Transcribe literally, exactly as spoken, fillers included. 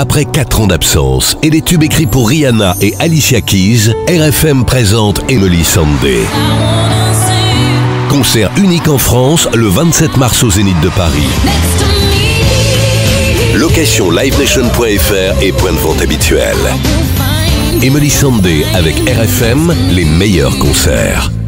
Après quatre ans d'absence et les tubes écrits pour Rihanna et Alicia Keys, R F M présente Emeli Sandé. Concert unique en France le vingt-sept mars au Zénith de Paris. Location livenation point F R et point de vente habituel. Emeli Sandé avec R F M, les meilleurs concerts.